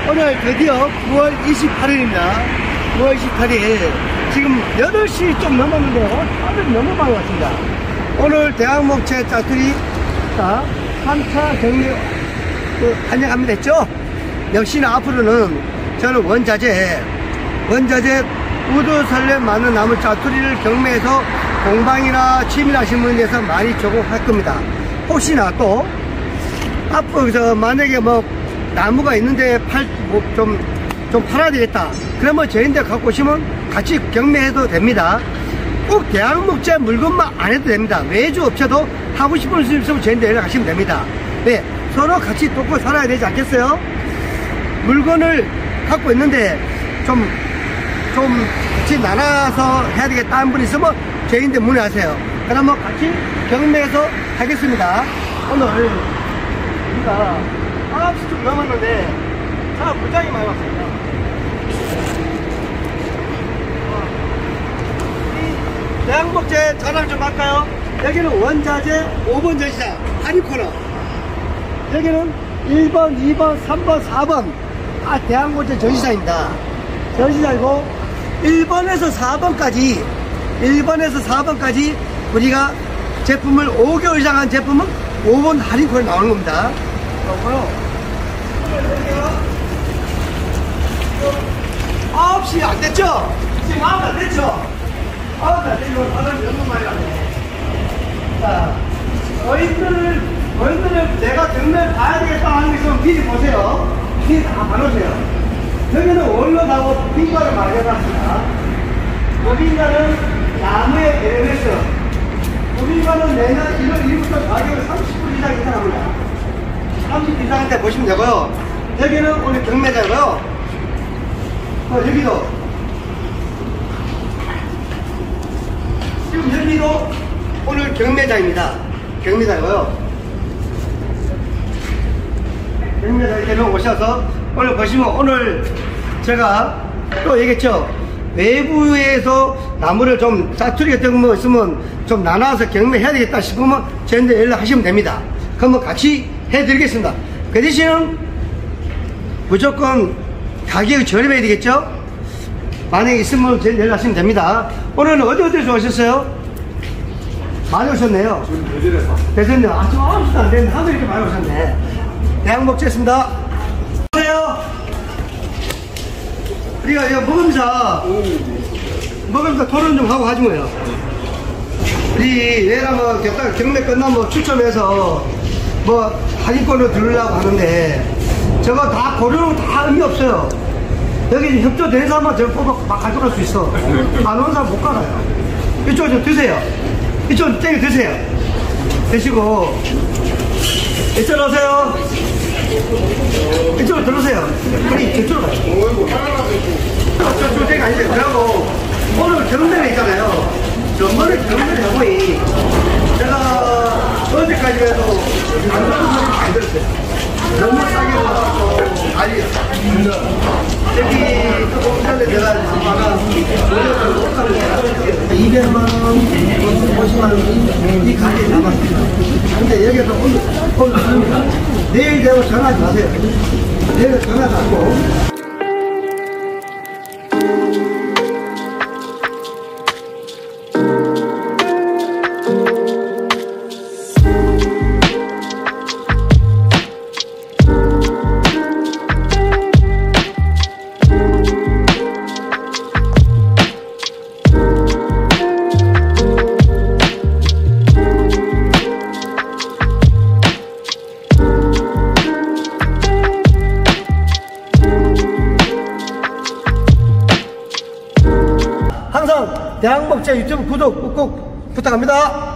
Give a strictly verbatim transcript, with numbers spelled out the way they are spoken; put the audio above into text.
오늘 드디어 구월 이십팔일입니다. 구월 이십팔일 지금 여덟 시 좀 넘었는데요. 다들 너무 많이 왔습니다. 오늘 대학목재 짜투리 삼 차 경매 그, 환영합니다 했죠? 역시나 앞으로는 저는 원자재 원자재 우드 설렘 많은 나무 짜투리를 경매해서 공방이나 취미하시는 분에 대해서 많이 조공할 겁니다. 혹시나 또 앞으로 저 만약에 뭐 나무가 있는데 팔, 뭐 좀, 좀 팔아야 되겠다. 그러면 저희한테 갖고 오시면 같이 경매해도 됩니다. 꼭 대학목재 물건만 안 해도 됩니다. 외주 업체도 하고 싶은 수 있으면 저희한테 연락하시면 됩니다. 네, 서로 같이 돕고 살아야 되지 않겠어요? 물건을 갖고 있는데 좀, 좀 같이 나눠서 해야 되겠다 하는 분 있으면 저희한테 문의하세요. 그러면 같이 경매해서 하겠습니다. 오늘 우리가 아홉 시 좀 넘었는데 차가 무지하게 많이 왔습니다. 이 대학목재 자랑 좀 할까요? 여기는 원자재 오 번 전시장 하리코너, 여기는 일 번, 이 번, 삼 번, 사 번 다 대학목재 전시장입니다. 전시장이고 일 번에서 사 번까지 일 번에서 사 번까지 우리가 제품을 오 개월 이상 한 제품은 오 번 할인코너에 나오는 겁니다. 그렇고요. 아홉 시 안 됐죠? 지금 아홉 시 안 됐죠? 아홉 시 안 됐죠? 사람이 너무 많이 왔네. 자, 저희들을, 저희들을 내가 경매를 봐야 되겠다 하는 게 있으면 미리 보세요. 미리 다 봐놓으세요. 여기는 원로하고 빈과를 마련해놨습니다. 도빈과는 나무의 엘리베이터. 도빈과는 내년 일월 일일부터 가격을 삼십 불 이상 인상합니다. 삼십 불 이상한테 보시면 되고요. 여기는 오늘 경매자고요. 어, 여기도 지금 여기도 오늘 경매자입니다. 경매자고요. 경매자 이렇게 오셔서 오늘 보시면 오늘 제가 또 얘기했죠. 외부에서 나무를 좀 짜투리 같은 거 있으면 좀 나눠서 경매해야 되겠다 싶으면 저한테 연락하시면 됩니다. 그러면 같이 해드리겠습니다. 그 대신은 무조건 가격이 저렴해야 되겠죠? 만약에 있으면 저한테 연락하시면 됩니다. 오늘은 어디 어디서 오셨어요? 많이 오셨네요. 지금 대전에서. 대전에. 아, 지금 아홉 시도 안 됐는데 하도 이렇게 많이 오셨네. 대학목재였습니다. 안녕하세요. 우리가 이거 먹으면서, 먹으면서 토론 좀 하고 하지 뭐요. 우리 얘가 뭐 경매 끝나면 추첨해서 뭐 할인권을 들으려고 하는데 저거 다 고려는 다 의미 없어요. 여기 협조된 사람만 저거 뽑아 막 가져갈 수 있어. 안 오는 사람 못 가나요. 이쪽으로 좀 드세요. 이쪽으로 땡겨 드세요. 드시고 이쪽으로 오세요. 이쪽으로 들어오세요. 아니 저쪽으로 가요. 저쪽 땡겨 아니세요. 그리고 오늘 경매가 있잖아요. 저번에 경매를 해보니 제가 어제까지 해도 안 좋은 소리 많이 들었어요. 너무 싸게 받았고 아니요. 여기 공산에 내가 아마 이백만 원, 오십만 원 이 가격에 남았습니다. 근데 여기서 오늘 오늘 씁니다. 내일 되고 전화하지 마세요. 내일 전화도 않고. 항상 대학목재 유튜브 구독 꾹꾹 부탁합니다.